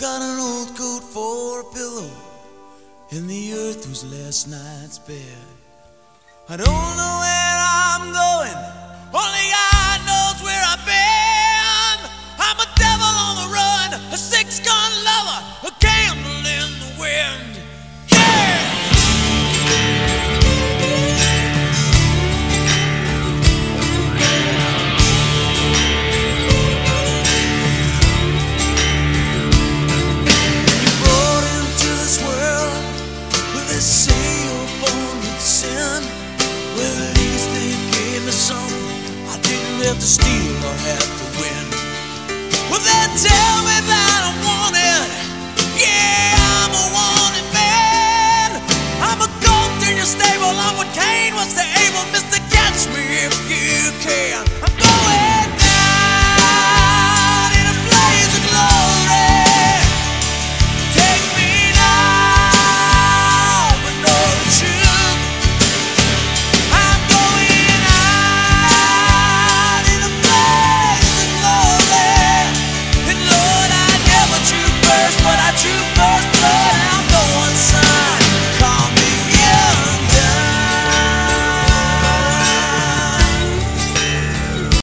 got an old coat for a pillow, and the earth was last night's bed. I don't know where I'm going, only God knows where I've been. I'm a devil on the run, a six-gun lover, a candle in the wind. Have to steal or have to win. Well, they tell me that I'm wanted. Yeah, I'm a wanted man. I'm a goat in your stable. I'm what Cain was to Abel. Mr. Catch me if you can.